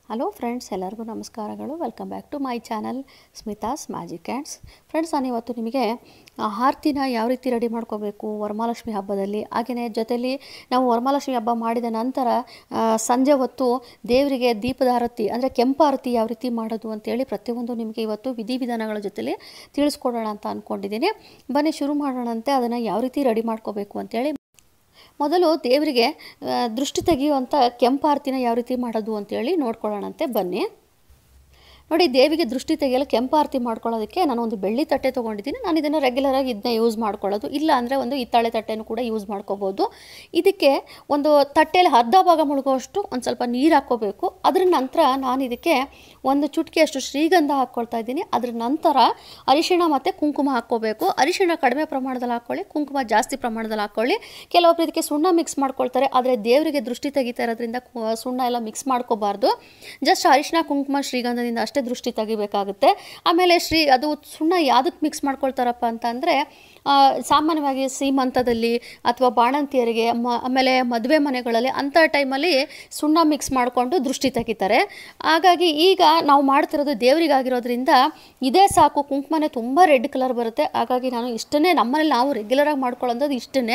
Hello friends, ಎಲ್ಲರಿಗೂ ನಮಸ್ಕಾರಗಳು. Welcome back to my channel Smita's magic hands. Friends, ನಾನು ಇವತ್ತು ನಿಮಗೆ ಆರತಿನ ಯಾವ ರೀತಿ ರೆಡಿ ಮಾಡ್ಕೋಬೇಕು ವರಮಹಾಲಕ್ಷ್ಮಿ ಹಬ್ಬದಲ್ಲಿ, ಹಾಗೆಯೇ ಜೊತೆಯಲ್ಲಿ ನಾವು ವರಮಹಾಲಕ್ಷ್ಮಿ ಹಬ್ಬ ಮಾಡಿದ ನಂತರ ಸಂಜೆ ಹೊತ್ತು ದೇವರಿಗೆ ದೀಪದ ಆರತಿ ಅಂದರೆ ಕೆಂಪು ಆರತಿ ಯಾವ ರೀತಿ ಮಾಡೋದು ಅಂತೇಳಿ ಪ್ರತಿಯೊಂದು ನಿಮಗೆ ಇವತ್ತು ವಿಧಿವಿಧಾನಗಳ ಜೊತೆಲಿ ತಿಳಿಸ್ಕೊಡೋಣ ಅಂತ ಅಂದ್ಕೊಂಡಿದ್ದೀನಿ. ಬನ್ನಿ ಶುರು ಮಾಡೋಣಂತೆ. ಅದನ್ನು ಯಾವ ರೀತಿ ರೆಡಿ ಮಾಡ್ಕೋಬೇಕು ಅಂತೇಳಿ ಮೊದಲು ದೇವರಿಗೆ ದೃಷ್ಟಿ ತೆಗೆಯುವಂಥ ಕೆಂಪು ಆರತಿನ ಯಾವ ರೀತಿ ಮಾಡೋದು ಅಂತೇಳಿ ನೋಡ್ಕೊಳ್ಳೋಣಂತೆ ಬನ್ನಿ. ನೋಡಿ, ದೇವಿಗೆ ದೃಷ್ಟಿ ತೆಗೆಯಲು ಕೆಂಪು ಆರತಿ ಮಾಡ್ಕೊಳ್ಳೋದಕ್ಕೆ ನಾನು ಒಂದು ಬೆಳ್ಳಿ ತಟ್ಟೆ ತೊಗೊಂಡಿದ್ದೀನಿ. ನಾನು ಇದನ್ನು ರೆಗ್ಯುಲರಾಗಿ ಇದನ್ನ ಯೂಸ್ ಮಾಡ್ಕೊಳ್ಳೋದು, ಇಲ್ಲ ಅಂದರೆ ಒಂದು ಹಿತ್ತಾಳೆ ತಟ್ಟೆನೂ ಕೂಡ ಯೂಸ್ ಮಾಡ್ಕೋಬೋದು. ಇದಕ್ಕೆ ಒಂದು ತಟ್ಟೆಯಲ್ಲಿ ಅರ್ಧ ಭಾಗ ಮುಳುಗುವಷ್ಟು ಒಂದು ಸ್ವಲ್ಪ ನೀರು ಹಾಕ್ಕೋಬೇಕು. ಅದ್ರ ನಂತರ ನಾನು ಇದಕ್ಕೆ ಒಂದು ಚುಟಕಿಯಷ್ಟು ಶ್ರೀಗಂಧ ಹಾಕ್ಕೊಳ್ತಾ ಇದ್ದೀನಿ. ಅದ್ರ ನಂತರ ಅರಿಶಿಣ ಮತ್ತು ಕುಂಕುಮ ಹಾಕ್ಕೋಬೇಕು. ಅರಿಶಿಣ ಕಡಿಮೆ ಪ್ರಮಾಣದಲ್ಲಿ ಹಾಕ್ಕೊಳ್ಳಿ, ಕುಂಕುಮ ಜಾಸ್ತಿ ಪ್ರಮಾಣದಲ್ಲಿ ಹಾಕ್ಕೊಳ್ಳಿ. ಕೆಲವೊಬ್ರು ಇದಕ್ಕೆ ಸುಣ್ಣ ಮಿಕ್ಸ್ ಮಾಡ್ಕೊಳ್ತಾರೆ, ಆದರೆ ದೇವರಿಗೆ ದೃಷ್ಟಿ ತೆಗಿತಾ ಇರೋದ್ರಿಂದ ಸುಣ್ಣ ಎಲ್ಲ ಮಿಕ್ಸ್ ಮಾಡ್ಕೋಬಾರ್ದು. ಜಸ್ಟ್ ಅರಿಶಿಣ, ಕುಂಕುಮ, ಶ್ರೀಗಂಧದಿಂದ ಅಷ್ಟೇ ದೃಷ್ಟಿ ತೆಗಿಬೇಕಾಗುತ್ತೆ. ಆಮೇಲೆ ಅದು ಸುಣ್ಣ ಯಾವುದಕ್ಕೆ ಮಿಕ್ಸ್ ಮಾಡ್ಕೊಳ್ತಾರಪ್ಪ ಅಂತಂದರೆ, ಸಾಮಾನ್ಯವಾಗಿ ಸೀಮಂತದಲ್ಲಿ ಅಥವಾ ಬಾಣಂತಿಯರಿಗೆ ಆಮೇಲೆ ಮದುವೆ ಮನೆಗಳಲ್ಲಿ ಅಂಥ ಟೈಮಲ್ಲಿ ಸುಣ್ಣ ಮಿಕ್ಸ್ ಮಾಡಿಕೊಂಡು ದೃಷ್ಟಿ ತೆಗಿತಾರೆ. ಹಾಗಾಗಿ ಈಗ ನಾವು ಮಾಡ್ತಿರೋದು ದೇವರಿಗಾಗಿರೋದ್ರಿಂದ ಇದೇ ಸಾಕು. ಕುಂಕುಮನೇ ತುಂಬ ರೆಡ್ ಕಲರ್ ಬರುತ್ತೆ. ಹಾಗಾಗಿ ನಾನು ಇಷ್ಟನ್ನೇ, ನಮ್ಮಲ್ಲಿ ನಾವು ರೆಗ್ಯುಲರಾಗಿ ಮಾಡ್ಕೊಳ್ಳೋದು ಇಷ್ಟನ್ನೇ.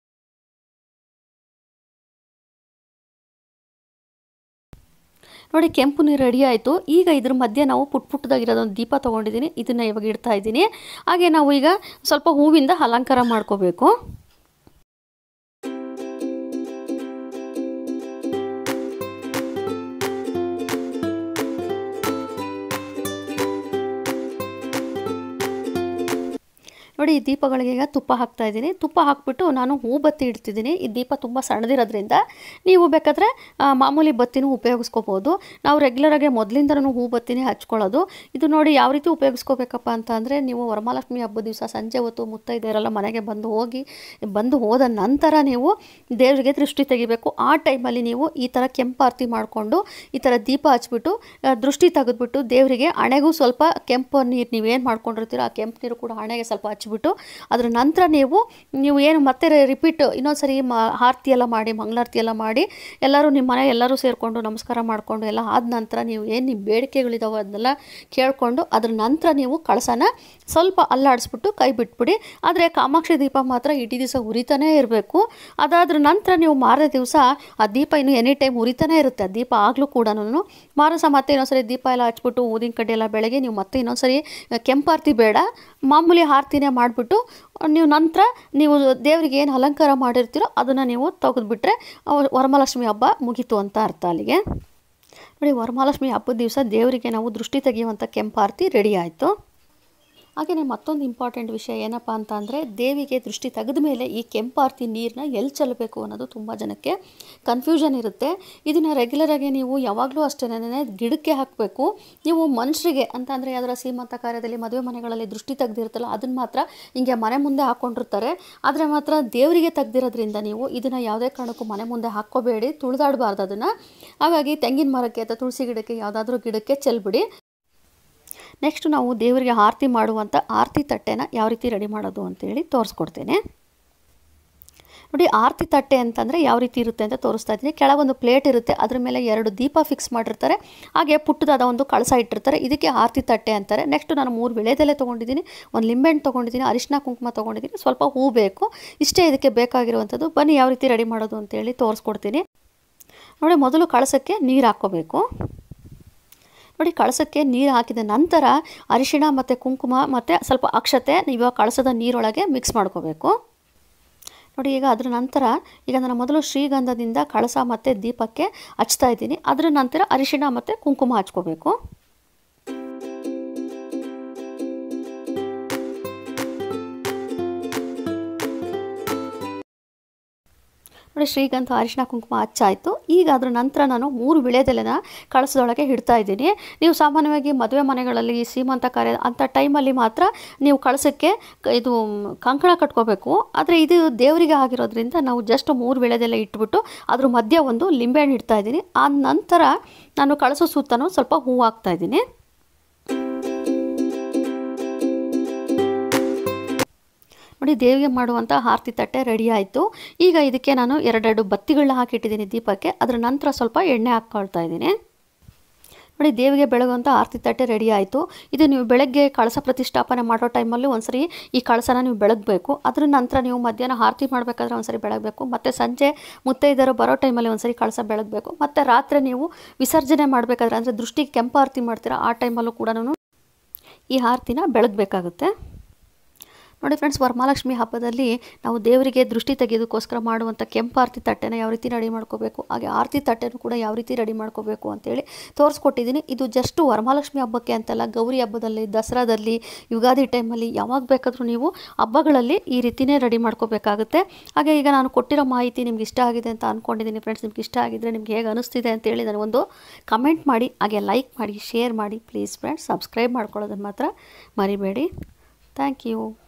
ನೋಡಿ, ಕೆಂಪು ನೀರು ರೆಡಿ ಆಯಿತು. ಈಗ ಇದ್ರ ಮಧ್ಯೆ ನಾವು ಪುಟ್ಟದಾಗಿರೋದೊಂದು ದೀಪ ತೊಗೊಂಡಿದ್ದೀನಿ. ಇದನ್ನು ಇವಾಗ ಇಡ್ತಾ ಇದ್ದೀನಿ. ಹಾಗೆ ನಾವು ಈಗ ಸ್ವಲ್ಪ ಹೂವಿಂದ ಅಲಂಕಾರ ಮಾಡ್ಕೋಬೇಕು. ನೋಡಿ, ಈ ದೀಪಗಳಿಗೆ ಈಗ ತುಪ್ಪ ಹಾಕ್ತಾ ಇದ್ದೀನಿ. ತುಪ್ಪ ಹಾಕ್ಬಿಟ್ಟು ನಾನು ಹೂ ಬತ್ತಿ ಇಡ್ತಿದ್ದೀನಿ. ಈ ದೀಪ ತುಂಬ ಸಣ್ಣದಿರೋದ್ರಿಂದ ನೀವು ಬೇಕಾದರೆ ಮಾಮೂಲಿ ಬತ್ತಿನೂ ಉಪಯೋಗಿಸ್ಕೋಬೋದು. ನಾವು ರೆಗ್ಯುಲರಾಗಿ ಮೊದಲಿಂದನೂ ಹೂ ಬತ್ತಿನೇ ಹಚ್ಕೊಳ್ಳೋದು. ಇದು ನೋಡಿ ಯಾವ ರೀತಿ ಉಪಯೋಗಿಸ್ಕೋಬೇಕಪ್ಪ ಅಂತ ಅಂದರೆ, ನೀವು ವರಮಹಾಲಕ್ಷ್ಮಿ ಹಬ್ಬದ ದಿವಸ ಸಂಜೆ ಹೊತ್ತು ಮುತ್ತೈದೆಯರೆಲ್ಲ ಮನೆಗೆ ಬಂದು ಹೋದ ನಂತರ ನೀವು ದೇವರಿಗೆ ದೃಷ್ಟಿ ತೆಗಿಬೇಕು. ಆ ಟೈಮಲ್ಲಿ ನೀವು ಈ ಥರ ಕೆಂಪು ಆರತಿ ಮಾಡಿಕೊಂಡು ಈ ಥರ ದೀಪ ಹಚ್ಬಿಟ್ಟು ದೃಷ್ಟಿ ತೆಗೆದ್ಬಿಟ್ಟು ದೇವರಿಗೆ ಹಣೆಗೂ ಸ್ವಲ್ಪ ಕೆಂಪು ನೀರು ನೀವೇನು ಮಾಡ್ಕೊಂಡಿರ್ತೀರೋ ಆ ಕೆಂಪು ನೀರು ಕೂಡ ಹಣೆಗೆ ಸ್ವಲ್ಪ ಹಚ್ಬಿಟ್ಟು ಅದರ ನಂತರ ನೀವು ಏನು ಮತ್ತೆ ರಿಪೀಟ್ ಇನ್ನೊಂದ್ಸರಿ ಆರತಿ ಎಲ್ಲ ಮಾಡಿ, ಮಂಗಳಾರತಿ ಎಲ್ಲ ಮಾಡಿ ಎಲ್ಲರೂ ನಿಮ್ಮ ಮನೆ ಎಲ್ಲರೂ ಸೇರಿಕೊಂಡು ನಮಸ್ಕಾರ ಮಾಡಿಕೊಂಡು ಎಲ್ಲ ಆದ ನಂತರ ನೀವು ಏನು ನಿಮ್ಮ ಬೇಡಿಕೆಗಳಿದಾವೆ ಅದನ್ನೆಲ್ಲ ಕೇಳಿಕೊಂಡು ಅದ್ರ ನಂತರ ನೀವು ಕಳಸನ ಸ್ವಲ್ಪ ಅಲ್ಲಾಡಿಸ್ಬಿಟ್ಟು ಕೈ ಬಿಟ್ಬಿಡಿ. ಆದರೆ ಕಾಮಾಕ್ಷಿ ದೀಪ ಮಾತ್ರ ಇಡೀ ದಿವಸ ಉರಿತಾನೇ ಇರಬೇಕು. ಅದಾದ್ರ ನಂತರ ನೀವು ಮಾರನೇ ದಿವಸ ಆ ದೀಪ ಇನ್ನು ಎನಿ ಟೈಮ್ ಉರಿತಾನೇ ಇರುತ್ತೆ. ಆ ದೀಪ ಆಗಲೂ ಕೂಡ ಮಾರಸ ಮತ್ತೆ ಇನ್ನೊಂದ್ಸರಿ ದೀಪ ಎಲ್ಲ ಹಚ್ಬಿಟ್ಟು ಊದಿನ ಕಡ್ಡಿ ಎಲ್ಲ ಬೆಳಗ್ಗೆ ನೀವು ಮತ್ತೆ ಇನ್ನೊಂದ್ಸರಿ ಕೆಂಪು ಆರತಿ ಬೇಡ, ಮಾಮೂಲಿ ಆರತಿನೇ ಮಾಡಿಬಿಟ್ಟು ನೀವು ನಂತರ ನೀವು ದೇವರಿಗೆ ಏನು ಅಲಂಕಾರ ಮಾಡಿರ್ತೀರೋ ಅದನ್ನು ನೀವು ತೆಗೆದುಬಿಟ್ರೆ ವರಮಹಾಲಕ್ಷ್ಮಿ ಹಬ್ಬ ಮುಗೀತು ಅಂತ ಅರ್ಥ ಅಲ್ಲಿಗೆ. ನೋಡಿ, ವರಮಹಾಲಕ್ಷ್ಮಿ ಹಬ್ಬದ ದಿವಸ ದೇವರಿಗೆ ನಾವು ದೃಷ್ಟಿ ತೆಗೆಯುವಂಥ ಕೆಂಪು ಆರತಿ ರೆಡಿ ಆಯಿತು. ಹಾಗೆಯೇ ಮತ್ತೊಂದು ಇಂಪಾರ್ಟೆಂಟ್ ವಿಷಯ ಏನಪ್ಪ ಅಂತ ಅಂದರೆ, ದೇವಿಗೆ ದೃಷ್ಟಿ ತೆಗೆದ ಮೇಲೆ ಈ ಕೆಂಪು ಆರತಿ ನೀರನ್ನ ಎಲ್ಲಿ ಚೆಲ್ಲಬೇಕು ಅನ್ನೋದು ತುಂಬ ಜನಕ್ಕೆ ಕನ್ಫ್ಯೂಷನ್ ಇರುತ್ತೆ. ಇದನ್ನು ರೆಗ್ಯುಲರಾಗಿ ನೀವು ಯಾವಾಗಲೂ ಅಷ್ಟೇ ಗಿಡಕ್ಕೆ ಹಾಕಬೇಕು. ನೀವು ಮನುಷ್ಯರಿಗೆ ಅಂತ ಅಂದರೆ ಯಾವ್ದಾರ ಸೀಮಂತ ಕಾರ್ಯದಲ್ಲಿ ಮದುವೆ ಮನೆಗಳಲ್ಲಿ ದೃಷ್ಟಿ ತೆಗೆದಿರುತ್ತಲ್ಲ ಅದನ್ನು ಮಾತ್ರ ಹಿಂಗೆ ಮನೆ ಮುಂದೆ ಹಾಕ್ಕೊಂಡಿರ್ತಾರೆ. ಆದರೆ ಮಾತ್ರ ದೇವರಿಗೆ ತೆಗೆದಿರೋದ್ರಿಂದ ನೀವು ಇದನ್ನು ಯಾವುದೇ ಕಾರಣಕ್ಕೂ ಮನೆ ಮುಂದೆ ಹಾಕ್ಕೋಬೇಡಿ, ತುಳಿದಾಡಬಾರ್ದು ಅದನ್ನು. ಹಾಗಾಗಿ ತೆಂಗಿನ ಮರಕ್ಕೆ ಅಥವಾ ತುಳಸಿ ಗಿಡಕ್ಕೆ ಯಾವುದಾದ್ರೂ ಗಿಡಕ್ಕೆ ಚೆಲ್ಬಿಡಿ. ನೆಕ್ಸ್ಟ್ ನಾವು ದೇವರಿಗೆ ಆರತಿ ಮಾಡುವಂಥ ಆರತಿ ತಟ್ಟೆನ ಯಾವ ರೀತಿ ರೆಡಿ ಮಾಡೋದು ಅಂತೇಳಿ ತೋರಿಸ್ಕೊಡ್ತೇನೆ. ನೋಡಿ, ಆರತಿ ತಟ್ಟೆ ಅಂತಂದರೆ ಯಾವ ರೀತಿ ಇರುತ್ತೆ ಅಂತ ತೋರಿಸ್ತಾ ಇದ್ದೀನಿ. ಕೆಳಗೊಂದು ಪ್ಲೇಟ್ ಇರುತ್ತೆ, ಅದ್ರ ಮೇಲೆ 2 ದೀಪ ಫಿಕ್ಸ್ ಮಾಡಿರ್ತಾರೆ. ಹಾಗೆ ಪುಟ್ಟದಾದ ಒಂದು ಕಳಸ ಇಟ್ಟಿರ್ತಾರೆ. ಇದಕ್ಕೆ ಆರತಿ ತಟ್ಟೆ ಅಂತಾರೆ. ನೆಕ್ಸ್ಟ್ ನಾನು 3 ವಿಳೆದೆಲೆ ತೊಗೊಂಡಿದ್ದೀನಿ, ಒಂದು ಲಿಂಬೆಹಣ್ಣು ತೊಗೊಂಡಿದ್ದೀನಿ, ಅರಿಶಿನ ಕುಂಕುಮ ತೊಗೊಂಡಿದ್ದೀನಿ, ಸ್ವಲ್ಪ ಹೂ ಬೇಕು. ಇಷ್ಟೇ ಇದಕ್ಕೆ ಬೇಕಾಗಿರುವಂಥದ್ದು. ಬನ್ನಿ ಯಾವ ರೀತಿ ರೆಡಿ ಮಾಡೋದು ಅಂತೇಳಿ ತೋರಿಸ್ಕೊಡ್ತೀನಿ. ನೋಡಿ, ಮೊದಲು ಕಳಸಕ್ಕೆ ನೀರು ಹಾಕ್ಕೋಬೇಕು. ನೋಡಿ, ಕಳಸಕ್ಕೆ ನೀರು ಹಾಕಿದ ನಂತರ ಅರಿಶಿಣ ಮತ್ತು ಕುಂಕುಮ ಮತ್ತು ಸ್ವಲ್ಪ ಅಕ್ಷತೆ ನೀವು ಕಳಸದ ನೀರೊಳಗೆ ಮಿಕ್ಸ್ ಮಾಡ್ಕೋಬೇಕು. ನೋಡಿ, ಈಗ ಅದರ ನಂತರ ಈಗ ನಾನು ಮೊದಲು ಶ್ರೀಗಂಧದಿಂದ ಕಳಸ ಮತ್ತು ದೀಪಕ್ಕೆ ಹಚ್ತಾ ಇದ್ದೀನಿ. ಅದರ ನಂತರ ಅರಿಶಿಣ ಮತ್ತು ಕುಂಕುಮ ಹಚ್ಕೋಬೇಕು. ನೋಡಿ, ಶ್ರೀಗಂಧ ಅರಿಶಿನ ಕುಂಕುಮ ಹಚ್ಚಾಯಿತು. ಈಗ ಅದರ ನಂತರ ನಾನು 3 ವಿಳೆದೆಲೆನ ಕಳಸದೊಳಗೆ ಇಡ್ತಾ ಇದ್ದೀನಿ. ನೀವು ಸಾಮಾನ್ಯವಾಗಿ ಮದುವೆ ಮನೆಗಳಲ್ಲಿ ಸೀಮಂತ ಕಾರ್ಯ ಅಂಥ ಟೈಮಲ್ಲಿ ಮಾತ್ರ ನೀವು ಕಳಸಕ್ಕೆ ಇದು ಕಂಕಣ ಕಟ್ಕೋಬೇಕು. ಆದರೆ ಇದು ದೇವರಿಗೆ ಆಗಿರೋದ್ರಿಂದ ನಾವು ಜಸ್ಟ್ 3 ವಿಳೆದೆಲೆ ಇಟ್ಬಿಟ್ಟು ಅದ್ರ ಮಧ್ಯೆ ಒಂದು ಲಿಂಬೆಹಣ್ಣು ಇಡ್ತಾ ಇದ್ದೀನಿ. ಆ ನಂತರ ನಾನು ಕಳಸ ಸುತ್ತಲೂ ಸ್ವಲ್ಪ ಹೂವು ಹಾಕ್ತಾ ಇದ್ದೀನಿ. ನೋಡಿ, ದೇವಿಗೆ ಮಾಡುವಂಥ ಆರತಿ ತಟ್ಟೆ ರೆಡಿ ಆಯಿತು. ಈಗ ಇದಕ್ಕೆ ನಾನು 2 ಬತ್ತಿಗಳನ್ನ ಹಾಕಿಟ್ಟಿದ್ದೀನಿ ದೀಪಕ್ಕೆ. ಅದರ ನಂತರ ಸ್ವಲ್ಪ ಎಣ್ಣೆ ಹಾಕ್ಕೊಳ್ತಾ ಇದ್ದೀನಿ. ನೋಡಿ ದೇವಿಗೆ ಬೆಳಗುವಂಥ ಆರತಿ ತಟ್ಟೆ ರೆಡಿ ಆಯಿತು. ಇದು ನೀವು ಬೆಳಗ್ಗೆ ಕಳಸ ಪ್ರತಿಷ್ಠಾಪನೆ ಮಾಡೋ ಟೈಮಲ್ಲಿ ಒಂದ್ಸರಿ ಈ ಕಳಸನ ನೀವು ಬೆಳಗಬೇಕು. ಅದ್ರ ನಂತರ ನೀವು ಮಧ್ಯಾಹ್ನ ಆರತಿ ಮಾಡಬೇಕಾದ್ರೆ ಒಂದ್ಸರಿ ಬೆಳಗಬೇಕು. ಮತ್ತು ಸಂಜೆ ಮುತ್ತೈದೆಯರು ಬರೋ ಟೈಮಲ್ಲಿ ಒಂದ್ಸರಿ ಕಳಸ ಬೆಳಗಬೇಕು. ಮತ್ತು ರಾತ್ರಿ ನೀವು ವಿಸರ್ಜನೆ ಮಾಡಬೇಕಾದ್ರೆ ಅಂದರೆ ದೃಷ್ಟಿಗೆ ಕೆಂಪು ಆರತಿ ಮಾಡ್ತೀರಾ ಆ ಟೈಮಲ್ಲೂ ಕೂಡ ಈ ಆರತಿನ ಬೆಳಗಬೇಕಾಗುತ್ತೆ. ನೋಡಿ ಫ್ರೆಂಡ್ಸ್, ವರಮಹಾಲಕ್ಷ್ಮಿ ಹಬ್ಬದಲ್ಲಿ ನಾವು ದೇವರಿಗೆ ದೃಷ್ಟಿ ತೆಗೆಯೋದಕ್ಕೋಸ್ಕರ ಮಾಡುವಂಥ ಕೆಂಪು ಆರತಿ ತಟ್ಟೆನ ಯಾವ ರೀತಿ ರೆಡಿ ಮಾಡ್ಕೋಬೇಕು, ಹಾಗೆ ಆರತಿ ತಟ್ಟೆನೂ ಕೂಡ ಯಾವ ರೀತಿ ರೆಡಿ ಮಾಡ್ಕೋಬೇಕು ಅಂತೇಳಿ ತೋರಿಸ್ಕೊಟ್ಟಿದ್ದೀನಿ. ಇದು ಜಸ್ಟ್ ವರಮಹಾಲಕ್ಷ್ಮಿ ಹಬ್ಬಕ್ಕೆ ಅಂತಲ್ಲ, ಗೌರಿ ಹಬ್ಬದಲ್ಲಿ, ದಸರಾದಲ್ಲಿ, ಯುಗಾದಿ ಟೈಮಲ್ಲಿ ಯಾವಾಗ ಬೇಕಾದರೂ ನೀವು ಹಬ್ಬಗಳಲ್ಲಿ ಈ ರೀತಿಯೇ ರೆಡಿ ಮಾಡ್ಕೋಬೇಕಾಗುತ್ತೆ. ಹಾಗೆ ಈಗ ನಾನು ಕೊಟ್ಟಿರೋ ಮಾಹಿತಿ ನಿಮ್ಗೆ ಇಷ್ಟ ಆಗಿದೆ ಅಂತ ಅಂದ್ಕೊಂಡಿದ್ದೀನಿ ಫ್ರೆಂಡ್ಸ್. ನಿಮ್ಗೆ ಇಷ್ಟ ಆಗಿದ್ದರೆ ನಿಮ್ಗೆ ಹೇಗೆ ಅನಿಸ್ತಿದೆ ಅಂತೇಳಿ ನನಗೊಂದು ಕಮೆಂಟ್ ಮಾಡಿ, ಹಾಗೆ ಲೈಕ್ ಮಾಡಿ, ಶೇರ್ ಮಾಡಿ ಪ್ಲೀಸ್ ಫ್ರೆಂಡ್ಸ್. ಸಬ್ಸ್ಕ್ರೈಬ್ ಮಾಡ್ಕೊಳ್ಳೋದನ್ನು ಮಾತ್ರ ಮರಿಬೇಡಿ. Thank you.